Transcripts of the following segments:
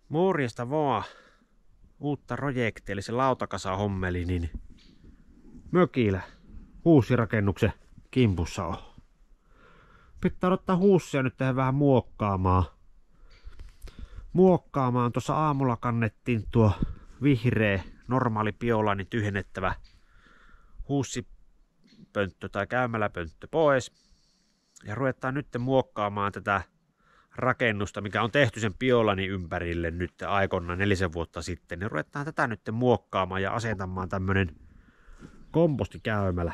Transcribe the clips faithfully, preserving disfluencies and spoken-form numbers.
Morjesta vaan. Uutta projektia, eli se lautakasa hommeli, niin mökillä huussirakennuksen kimpussa on. Pitää ottaa huussia nyt tähän vähän muokkaamaan. Muokkaamaan. Tuossa aamulla kannettiin tuo vihreä, normaali biolaani tyhjennettävä huussipönttö tai käymäläpönttö pois. Ja ruvetaan nyt muokkaamaan tätä rakennusta, mikä on tehty sen biolani ympärille nyt aikoinaan nelisen vuotta sitten. Niin ruvetaan tätä nyt muokkaamaan ja asentamaan tämmönen kompostikäymälä.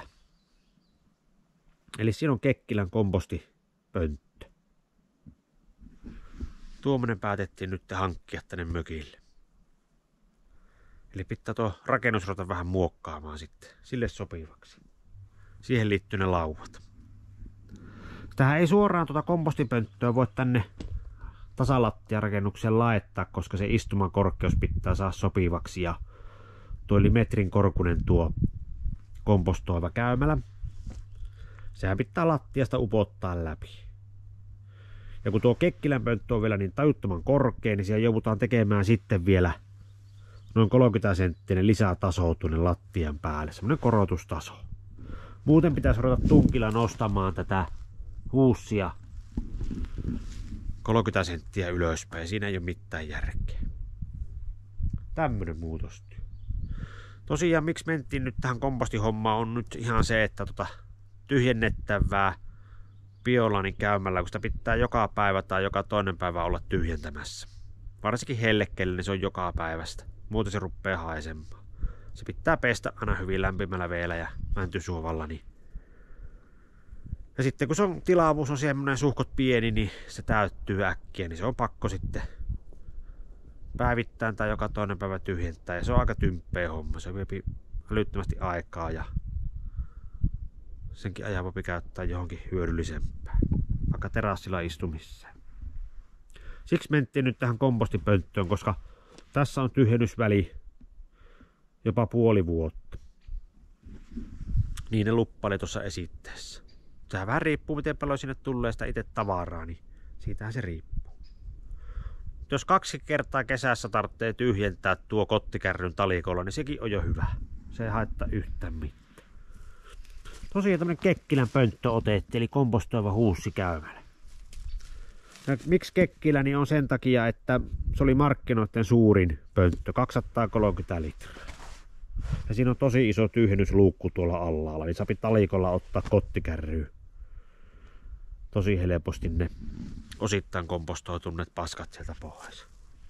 Eli siinä on Kekkilän kompostipönttö. Tuommoinen päätettiin nyt hankkia tänne mökille. Eli pitää tuo rakennus ruveta vähän muokkaamaan sitten sille sopivaksi. Siihen liittyy ne lauvat. Tähän ei suoraan tuota kompostipönttöä voi tänne tasalattiarakennukseen laittaa, koska se istuman korkeus pitää saada sopivaksi. Ja tuo oli metrin korkunen tuo kompostoiva käymälä. Sehän pitää lattiasta upottaa läpi. Ja kun tuo Kekkilän pönttö on vielä niin tajuttoman korkea, niin siellä joudutaan tekemään sitten vielä noin kolmekymmentä senttinen lisätaso tuonne lattian päälle. Semmoinen korotustaso. Muuten pitäisi ruveta tunkilla nostamaan tätä huussia kolmekymmentä senttiä ylöspäin. Siinä ei ole mitään järkeä. Tämmönen muutostyö. Tosiaan miksi mentiin nyt tähän kompostihommaan on nyt ihan se, että tota tyhjennettävää biolaanin käymällä, kun sitä pitää joka päivä tai joka toinen päivä olla tyhjentämässä. Varsinkin hellekelle, niin se on joka päivästä. Muuten se rupeaa haisemaan. Se pitää pestä aina hyvin lämpimällä veellä ja mäntysuovalla. Niin. Ja sitten kun se on, tilaavuus on semmoinen suhkot pieni, niin se täyttyy äkkiä, niin se on pakko sitten päivittäin tai joka toinen päivä tyhjentää. Ja se on aika tymppeä homma. Se vie älyttömästi aikaa ja senkin ajan voi käyttää johonkin hyödyllisempään, vaikka terassilla istumiseen. Siksi mentiin nyt tähän kompostipönttöön, koska tässä on tyhjennysväli jopa puoli vuotta. Niin ne luppaili tuossa esitteessä. Sehän vähän riippuu, miten paljon sinne tulee sitä itse tavaraa, niin siitähän se riippuu. Jos kaksi kertaa kesässä tarvitsee tyhjentää tuo kottikärryn talikolla, niin sekin on jo hyvä. Se ei haittaa yhtään mitään. Tosiaan tämmönen Kekkilän pönttö otettiin, eli kompostoiva huussikäymälä. Ja miksi Kekkilä, niin on sen takia, että se oli markkinoiden suurin pönttö, kaksisataakolmekymmentä litraa. Ja siinä on tosi iso tyhjennysluukku tuolla allaalla, eli saapi talikolla ottaa kottikärryyn. Tosi helposti ne osittain kompostoituneet paskat sieltä pois.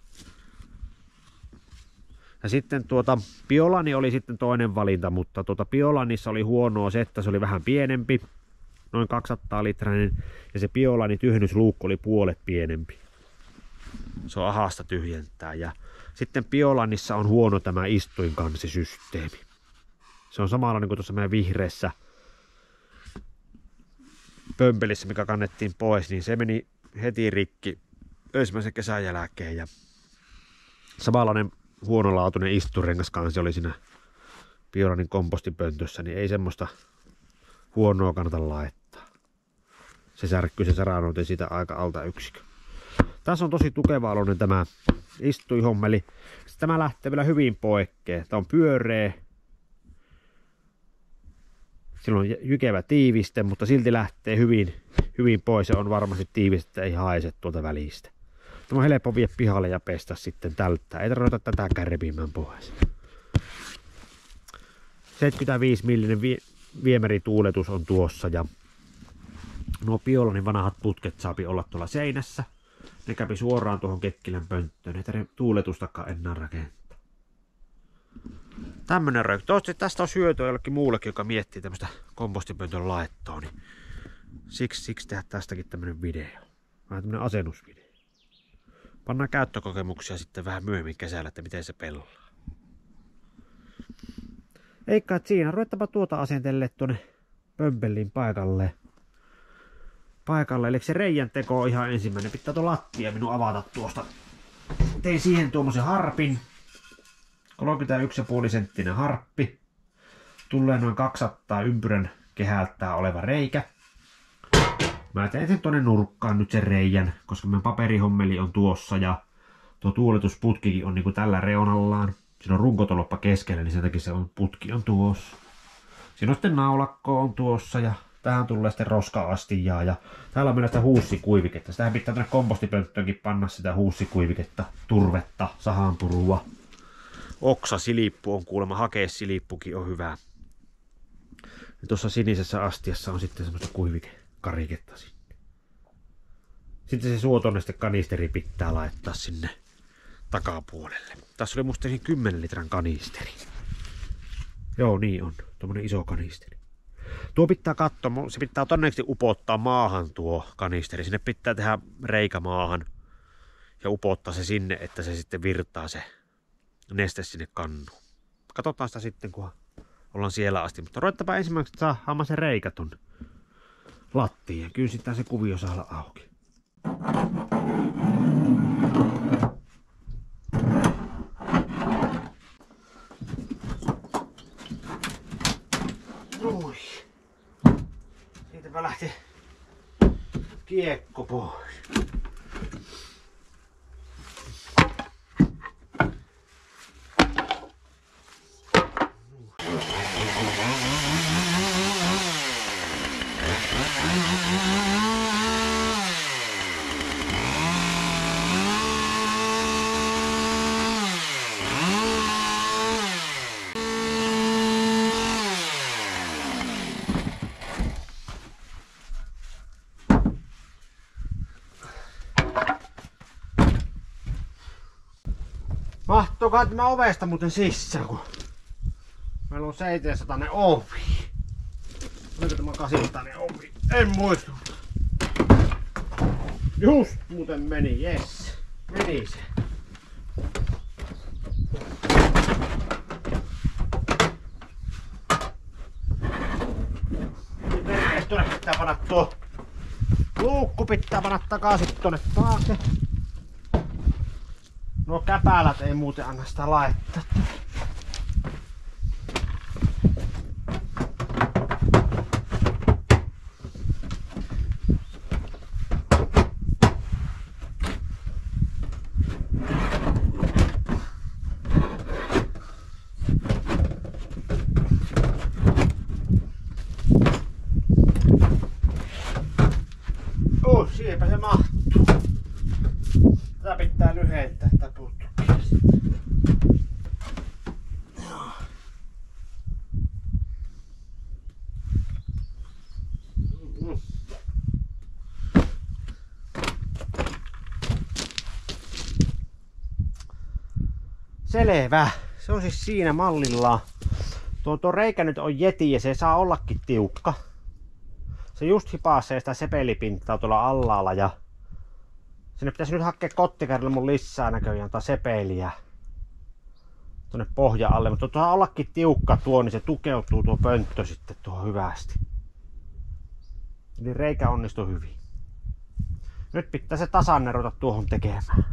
Ja sitten tuota biolani oli sitten toinen valinta, mutta tuota biolanissa oli huonoa se, että se oli vähän pienempi, noin kaksisataa litrainen, ja se biolani tyhjennysluukku oli puolet pienempi. Se on ahasta tyhjentää. Ja sitten biolanissa on huono tämä istuinkansisysteemi. Se on samanlainen kuin tuossa meidän vihreässä pömpelissä, mikä kannettiin pois, niin se meni heti rikki ensimmäisen kesän jälkeen. Ja samanlainen huonolaatuinen isturengaskansi oli siinä biolanin kompostipöntössä, niin ei semmoista huonoa kannata laittaa. Se särkkyy se saranoite siitä aika alta yksikö. Tässä on tosi tukeva-aloinen tämä istuinhommeli. Tämä lähtee vielä hyvin poikkeen. Tämä on pyöreä. Sillä on jykevä tiiviste, mutta silti lähtee hyvin, hyvin pois. Se on varmasti tiivistä, että ei haise tuolta välistä. Tämä on helppo vie pihalle ja pestä sitten tältä. Ei tarvita tätä kärpimään pois. seitsemänkymmentäviisi millinen vie viemärituuletus on tuossa. Ja nuo biolanin vanhat putket saapi olla tuolla seinässä. Ne kävi suoraan tuohon Kekkilän pönttöön. Ei tarvitse tuuletustakaan enää rakentaa. Tämmönen röykky. Toivottavasti tästä on hyötyä jollekin muullekin, joka miettii tämmöistä kompostipöntön laittoa. Niin siksi, siksi tehdä tästäkin tämmönen video. Vähän tämmönen asennusvideo. Pannaan käyttökokemuksia sitten vähän myöhemmin kesällä, että miten se pelaa. Eikä, että siinä ruvettapa tuota asentelle tuonne pömpelin paikalle. Paikalle, eli se reijän teko on ihan ensimmäinen. Pitää tuo lattia minun avata tuosta. Tein siihen tuommoisen harpin. kolmekymmentäyksi pilkku viisi senttinen harppi. Tulee noin kaksisataa ympyrän kehältää oleva reikä. Mä teen sen tuonne nurkkaan nyt sen reijän, koska meidän paperihommeli on tuossa ja tuo tuuletusputkikin on niinku tällä reunallaan. Siinä on runkotoloppa keskellä, niin sen takia se on, putki on tuossa. Siinä on sitten naulakko on tuossa ja tähän tulee sitten roska-astiaa ja täällä on meillä sitä huussikuiviketta. Sitähän pitää tänne kompostipönttöönkin panna sitä huussikuiviketta, turvetta, sahanpurua. Oksasilippu on kuulemma, hakeessilippukin on hyvä. Ja tuossa sinisessä astiassa on sitten semmoista kuivikekariketta sinne. Sitten se suotonne sitten kanisteri pitää laittaa sinne takapuolelle. Tässä oli musta kymmenen litran kanisteri. Joo, niin on. Tuommoinen iso kanisteri. Tuo pitää katsoa, se pitää todennäköisesti upottaa maahan tuo kanisteri. Sinne pitää tehdä reikä maahan ja upottaa se sinne, että se sitten virtaa se neste sinne kannuun. Katsotaan sitä sitten, kun ollaan siellä asti. Mutta ruvettapa ensimmäiseksi saadaan se reikä tonne lattiin ja kynsitään se kuvio saada auki. Ui. Siitäpä lähti kiekko pois. Mahtokaa tämä ovesta muuten sisään, kun meillä on seitsemänsataa ovi. Oliko tämä kahdeksansataa ovi? En muista. Just muuten meni, jes. Meni se. Nyt perkees tuonne pitää panna tuo luukku pitää panna takaisin tuonne taakse. Nuo käpälät ei muuten anna sitä laittaa. Oh, siihenpä se mahtuu. Tätä pitää lyhentää, tätä puuttuu. Selvä. Se on siis siinä mallillaan. Tuo, tuo reikä nyt on jeti ja se saa ollakin tiukka. Se just hipaasee sitä sepelipintaa tuolla allaalla ja sinne pitäisi nyt hakea kottikärryllä mun lisää näköjään tai sepeliä tuonne pohja alle, mutta tuo saa ollakin tiukka tuo, niin se tukeutuu tuo pönttö sitten tuohon hyvästi. Eli reikä onnistui hyvin. Nyt pitää se tasanne ruveta tuohon tekemään.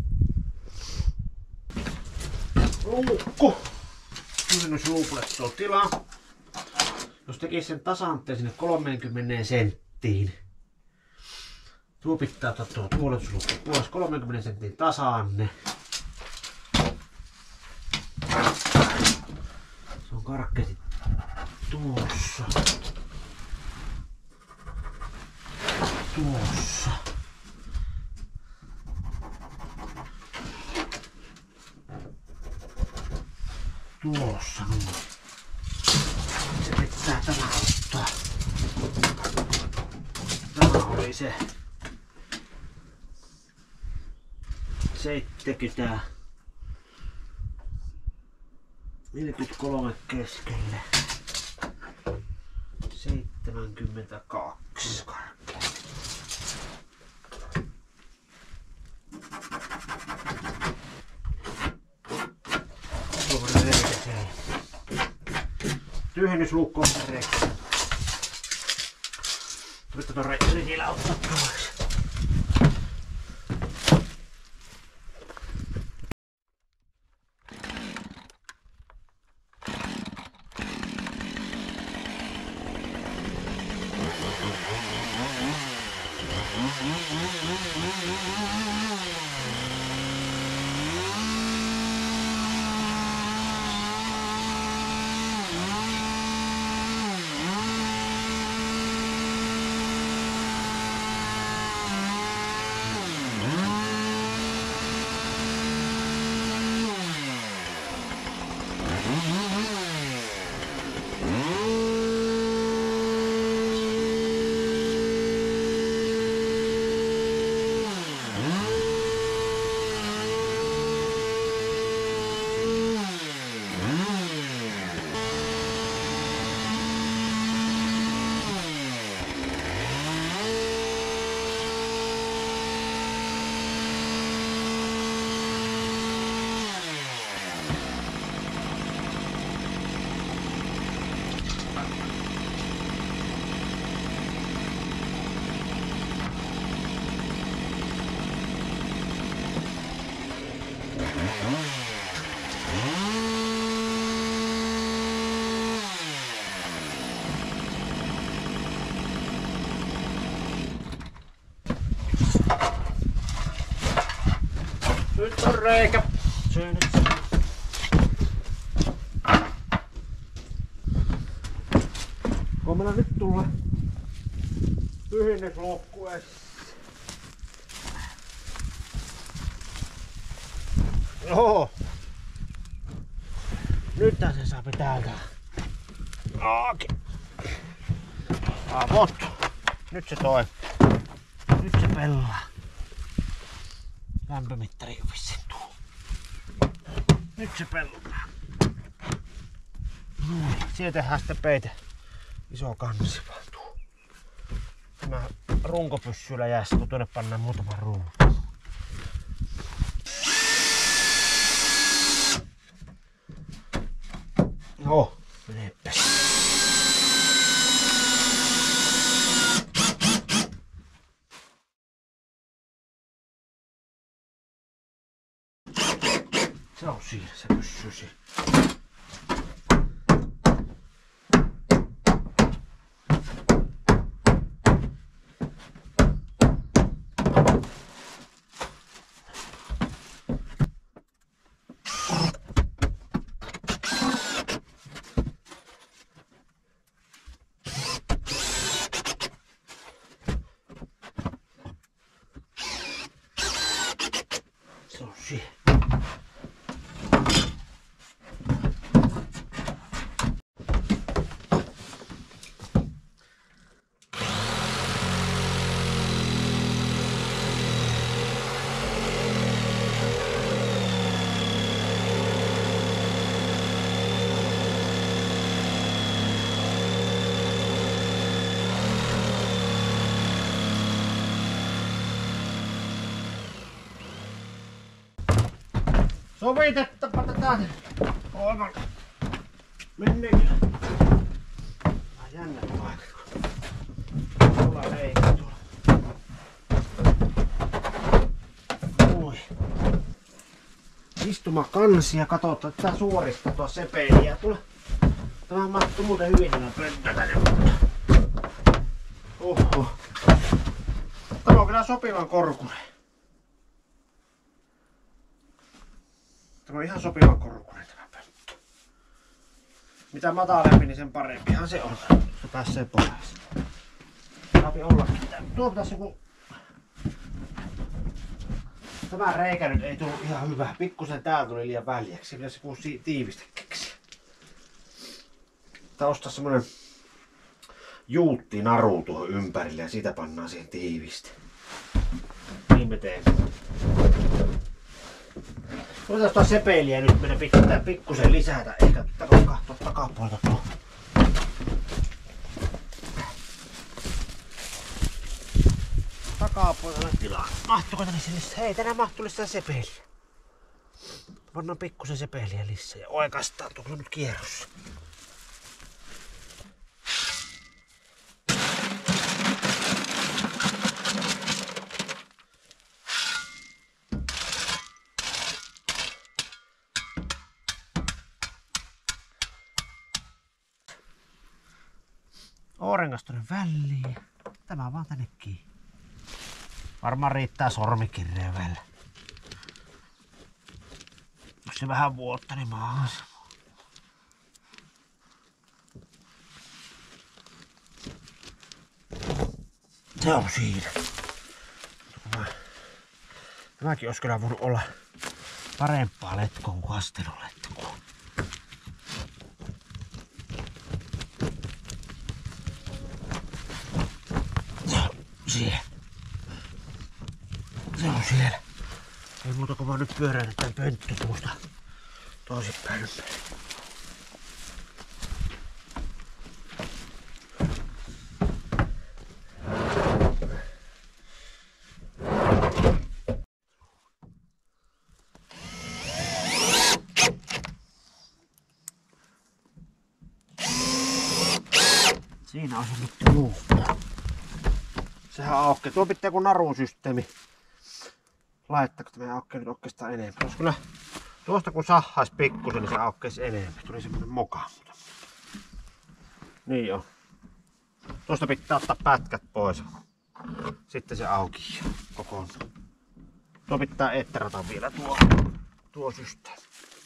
Luukku. Nyt luukulle tuo tila. Jos tekisi sen tasanteen sinne kolmekymmentä senttiin. Tuo pitää ottaa tuo tuoletuslukko pois kolmekymmentä sentin tasanne. Se on karkeasti tuossa. Tuossa. Tuossa noin. Se pitää tämä ottaa. Tämä oli se seitsemänkymmentä neljäkymmentäkolme keskelle. seitsemänkymmentäkaksi karkea. Tyhjennysluukko on reikä. Nyt tuon reikä siellä ottaa pois. Tässä on reikä. Se nyt se. Huomenna nyt tulla tyhjennysloukku ees. Joo. Nythän se saa täältä. Okei. Avot. Nyt se toi. Nyt se pelaa. Lämpömittari vissiin tuu. Nyt se pelaa. Noin. Siihen tehdään sitten peite. Iso kansi vaan tuu. Tämä runkopyssyllä jäässä, kun tuonne pannaan muutama runko. Joo, meneepä. Se on siinä, se pysyy siinä. Se on siinä. Sovitettapa tätä kolman menneen. Vähän jännä paikka. Tuolla reikä tuolla. Noin. Istumakansi ja katsotaan tätä suorista tuossa sepeliä. Tuolla. Tämä mahtuu muuten hyvin nämä pönttä tänne. Oho. Tämä on kyllä sopivan korkunen. Tämä on ihan sopivan korkunen tämä pönttö. Mitä matalempi, niin sen parempihan se on. Se pääsee pois. Saapi ollakin. Tuo pitäisi joku... Tämä reikä nyt ei tullut ihan hyvä. Pikkusen tää tuli liian väljäksi. Se pitäisi joku tiivistä keksiä. Tää ostaa semmonen juuttinaru tuohon ympärille ja siitä pannaan siihen tiivistä. Niin me teemme. Otetaan tuota sepeliä nyt, meidän pitää pikkusen lisätä, eikä katsoa takapuolta tuolla. Takapuolella tilaa. Mahtuuko tänne se lisää? Hei, tänään mahtuu lisää sepeliä. Pannaan pikkusen sepeliä lisää ja oikastaan, tuolla nyt kierrossa. Orengas tuonne väliin. Tämä vaan tänne kiinni. Varmaan riittää sormikirjeen välillä. Jos se vähän vuotta, niin maahan. Se on siinä. Tämäkin olisi kyllä voinut olla parempaa letkoa kuin asteroletkoa. Siellä. Se on siellä. Ei muuta kuin vaan nyt pyöräytä tän pönttö tuosta toisinpäin ympäri. Siinä on se nyt luukku. Sehän aukeaa. Tuo pitää joku narusysteemi laittaa, kun tämä aukeaa nyt oikeastaan enemmän. Jos kyllä tuosta kun sahais pikkusen, niin se aukeaisi enemmän. Tuli semmonen moka. Niin on. Tuosta pitää ottaa pätkät pois. Sitten se auki kokonaan. Tuo pitää etterata vielä tuo, tuo systeemi.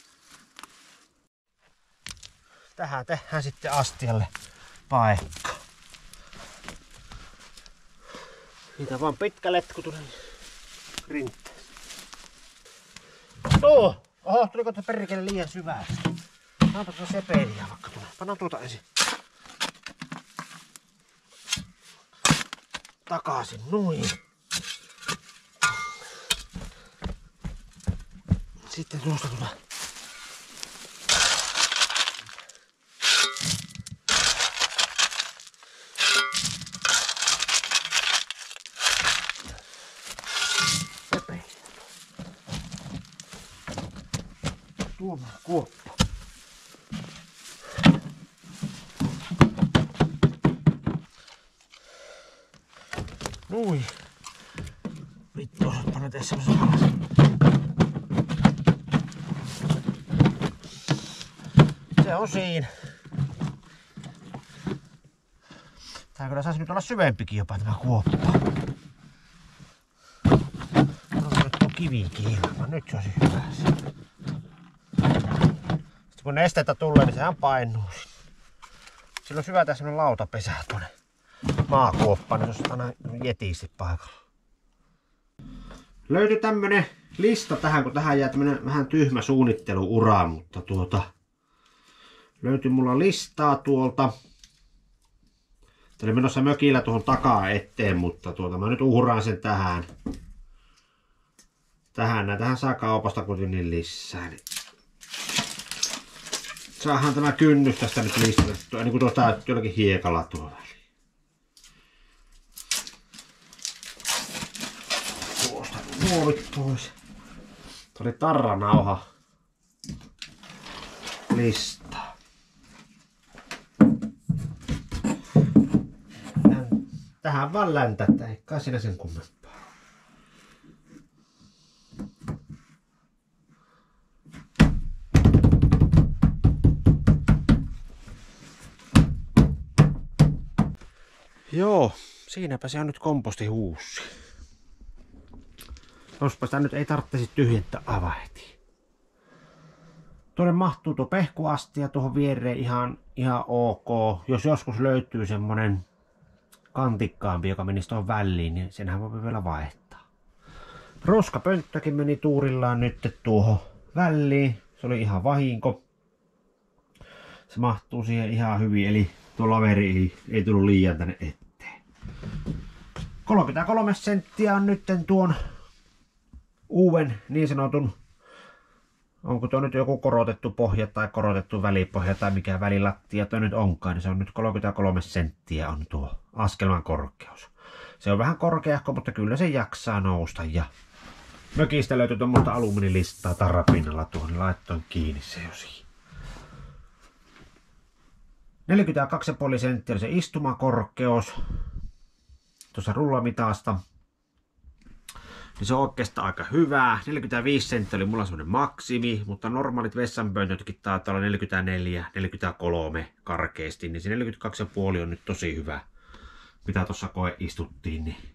Tähän tehdään sitten astialle paikka. Niitä vaan pitkä letku tuli rinteen. Tuo! Oho, tuliko tuo perkele liian syvää? Pannaanpa tuota sepeliä vaikka tuonne. Pannaan tuota ensin. Takaisin, noin. Sitten tuosta tuota. Sepeliä. Tuomaan kuoppa. Nui. Vittu, osat panna tehdä semmosen alas. Se on siinä. Tää kyllä saisi nyt olla syvempikin jopa tämä kuoppa. On nyt tuo kivi kiinni, nyt se olisi hyvä. Sitten kun nestetä tulee, niin sehän painuu. Sillä on syvä tää semmonen lautapesä tuonne maakuoppaan, niin se on aina jetisti paikalla. Löytyi tämmönen lista tähän, kun tähän jää tämmönen vähän tyhmä suunnitteluura, mutta tuota... Löytyi mulla listaa tuolta. Tää oli menossa mökillä tuohon takaa eteen, mutta tuota mä nyt uhraan sen tähän. Tähän, näitähän saa kaupasta kuitenkin lisää. Niin saadaan tämä kynnys tästä nyt listattua, niin kuin tuosta täytyy jollakin hiekalla tuo väliin. Tuosta muovit pois. Tuo oli tarranauha lista. Tähän vaan läntättä, ei kai siinä sen kummempaa. Joo, siinäpä se on nyt kompostihuussi. Jospa sitä nyt ei tarvitsisi tyhjentää aivan heti. Tuonne mahtuu tuo pehkuastia tuohon viereen ihan, ihan ok. Jos joskus löytyy semmonen kantikkaampi, joka menisi tuohon väliin, niin senhän voi vielä vaihtaa. Roskapönttökin meni tuurillaan nyt tuohon väliin. Se oli ihan vahinko. Se mahtuu siihen ihan hyvin, eli tuo laveri ei, ei tullut liian tänne eteen. kolmekymmentäkolme senttiä on nyt tuon uuden niin sanotun, onko tuo nyt joku korotettu pohja tai korotettu välipohja tai mikä välilattia tuo nyt onkaan, niin se on nyt kolmekymmentäkolme senttiä on tuo askelman korkeus. Se on vähän korkeahko, mutta kyllä se jaksaa nousta ja mökistä löytyy tuommoista alumiinilistaa tarrapinnalla tuohon, niin laittoin kiinni se jo siihen. neljäkymmentäkaksi pilkku viisi senttiä oli se istumakorkeus tuossa rullamitasta. Niin se on oikeastaan aika hyvää. neljäkymmentäviisi senttiä oli mulla semmonen maksimi, mutta normaalit vessanpöntötkin taitaa olla neljäkymmentäneljä neljäkymmentäkolme karkeasti, niin se neljäkymmentäkaksi pilkku viisi on nyt tosi hyvä. Mitä tuossa koe istuttiin, niin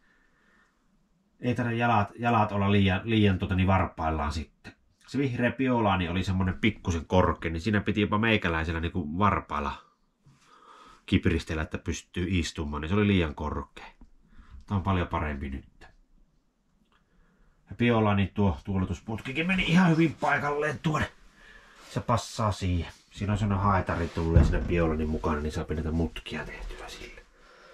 ei tarvitse jalat, jalat olla liian, liian tota, niin varpaillaan sitten. Se vihreä biolaani oli semmonen pikkusen korkea, niin siinä piti jopa meikäläisellä niin kuin varpailla kipiristellä, että pystyy istumaan, niin se oli liian korkea. Tämä on paljon parempi nyt. Ja biolaani tuo tuuletusputkikin meni ihan hyvin paikalleen tuonne. Se passaa siihen. Siinä on sellainen haetari tullut ja sinne biolaanin mukana, niin saa näitä mutkia tehtyä sille.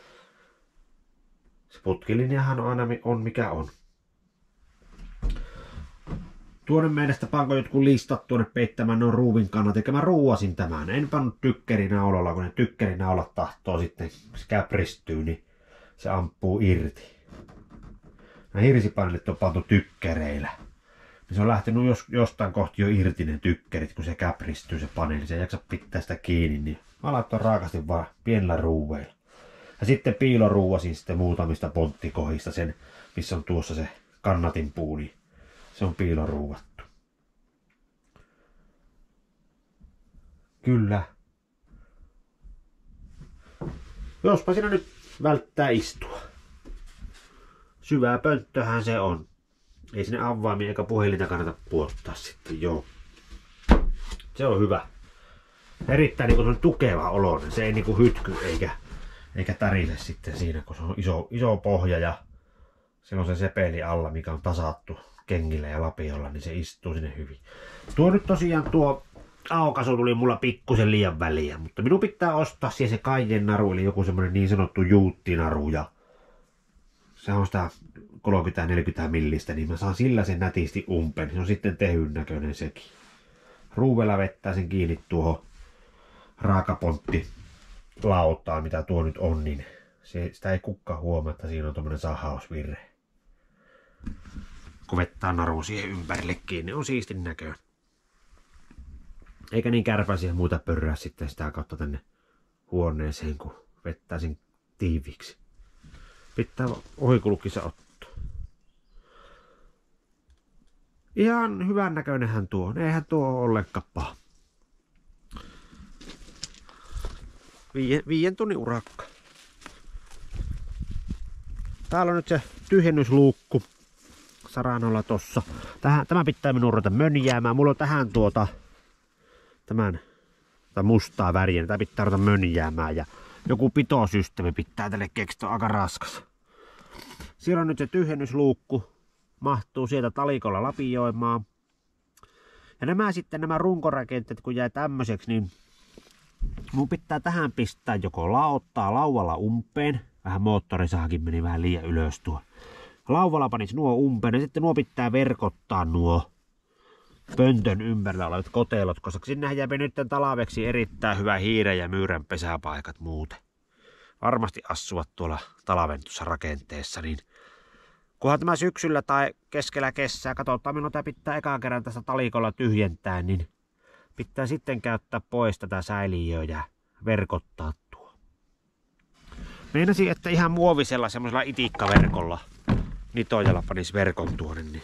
Se putkilinjahan on aina on mikä on. Tuonne meidästä panko jotkut listat tuonne peittämään noin ruuvin kannalta, eikä mä ruuasin tämän. En pannut tykkärinaulolla, kun ne tykkärinaulat tahtoo sitten, se käpristyy, niin se ampuu irti. Nämä hirsipaneelit on pantu tykkäreillä. Niin se on lähtenyt jos, jostain kohti jo irti ne tykkärit, kun se käpristyy se paneeli. Se ei jaksa pitää sitä kiinni, niin mä laittoin raakasti vaan pienellä ruuveilla. Ja sitten piiloruuasin sitten muutamista ponttikohdista sen, missä on tuossa se kannatinpuu, niin se on piiloruuvattu. Kyllä. Jospa siinä nyt välttää istua. Syvää pönttöhän se on. Ei sinne avaimia eikä puhelinta kannata puottaa sitten, joo. Se on hyvä. Erittäin niin tukeva olo, se ei niin hytky eikä, eikä tärise sitten siinä, kun se on iso, iso pohja ja siellä on se sepeli alla, mikä on tasattu kengillä ja lapiolla, niin se istuu sinne hyvin. Tuo nyt tosiaan tuo aukaisu tuli mulla pikkusen liian väliä, mutta minun pitää ostaa siihen se Kaiden naru, eli joku semmonen niin sanottu juuttinaru, ja se on sitä kolmekymmentä neljäkymmentä millistä, niin mä saan sillä sen nätisti umpeen. Se on sitten tehyn näköinen sekin. Ruuvella vettää sen kiinni tuohon raakapontti lautaan, mitä tuo nyt on, niin se, sitä ei kukaan huomaa, että siinä on tommonen sahausvirre. Kun vettää naruun siihen ympärille kiinni, on siistin näköinen. Eikä niin kärpäisiä muuta pörrää sitten sitä kautta tänne huoneeseen, kun vettää sen tiiviksi. Pitää ohikulkissa ottaa. Ihan hyvän näköinenhän tuo. Eihän tuo ole ollenkaan paha. Viien, viien tunnin urakka. Täällä on nyt se tyhjennysluukku saranolla tossa. Tähän, tämä pitää minun ruveta mönjäämään. Mulla on tähän tuota tämän tai mustaa väriä. Tämä pitää ruveta mönjäämään ja joku pitosysteemi pitää tälle keksiä, aika raskas. Siellä on nyt se tyhjennysluukku. Mahtuu sieltä talikolla lapioimaan. Ja nämä sitten nämä runkorakenteet kun jää tämmöiseksi, niin mun pitää tähän pistää joko laottaa lauvalla umpeen. Vähän moottorisahakin meni vähän liian ylös tuo. Lauvalla panis nuo umpeen ja sitten nuo pitää verkottaa nuo pöntön ympärillä olevat kotelot, koska sinnehän jää nyt talveksi erittäin hyvä hiiren ja myyrän pesäpaikat muuten. Varmasti asuvat tuolla talven tuossa rakenteessa, niin kunhan tämä syksyllä tai keskellä kesää, katsotaan milloin tämä pitää ekaan kerran tästä talikolla tyhjentää, niin pitää sitten käyttää pois tätä säiliöä ja verkottaa tuo. Meinasin, että ihan muovisella semmoisella itikkaverkolla nitojalla panis verkon tuonne, niin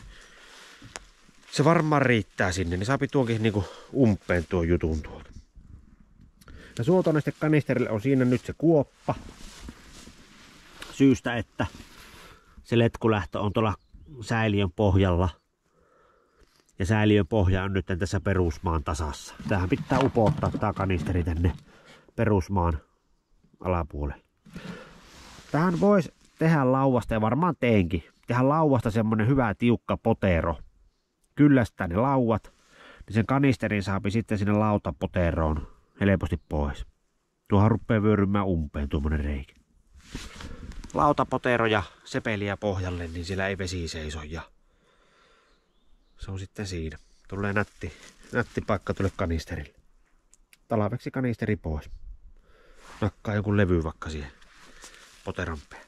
se varmaan riittää sinne, niin saapi tuonkin niinku umpeen tuon jutun tuolta. Ja suotoneste kanisterille on siinä nyt se kuoppa. Syystä, että se letkulähtö on tuolla säiliön pohjalla. Ja säiliön pohja on nyt tässä perusmaan tasassa. Tähän pitää upottaa tää kanisteri tänne perusmaan alapuolelle. Tähän voisi tehdä lauvasta, ja varmaan teenkin, tehdä lauvasta semmonen hyvä tiukka potero. Kyllästää ne lauvat, niin sen kanisterin saapi sitten sinne lautapoteroon helposti pois. Tuohan rupeaa vyörymään umpeen tuommoinen reikä. Lautapotero ja sepeliä pohjalle, niin siellä ei vesi seiso ja se on sitten siinä. Tulee nätti, nätti paikka tulle kanisterille. Talveksi kanisteri pois. Nakkaa joku levy vaikka siihen poteron päälle.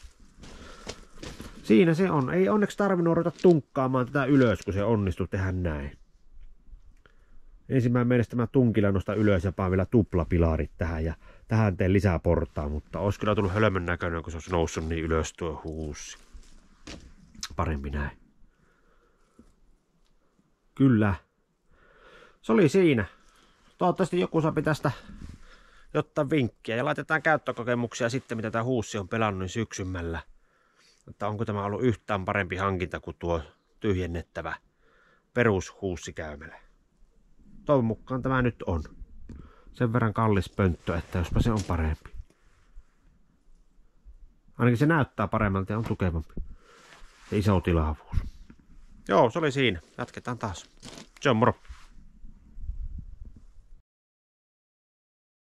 Siinä se on. Ei onneksi tarvinnut ruveta tunkkaamaan tätä ylös, kun se onnistui tehdä näin. Ensimmäinen mielestä mä tunkilla nostan ylös ja paan vielä tuplapilarit tähän ja tähän teen lisää portaa, mutta olisi kyllä tullut hölmön näköinen, kun se olisi noussut niin ylös tuo huussi. Parempi näin. Kyllä. Se oli siinä. Toivottavasti joku saa tästä jotain vinkkiä ja laitetaan käyttökokemuksia sitten, mitä tämä huussi on pelannut niin syksymällä. Että onko tämä ollut yhtään parempi hankinta kuin tuo tyhjennettävä perushuussikäymälä. Toivon mukaan tämä nyt on. Sen verran kallis pönttö, että jospa se on parempi. Ainakin se näyttää paremmalta ja on tukevampi. Se iso tilavuus. Joo, se oli siinä. Jatketaan taas. Se on moro.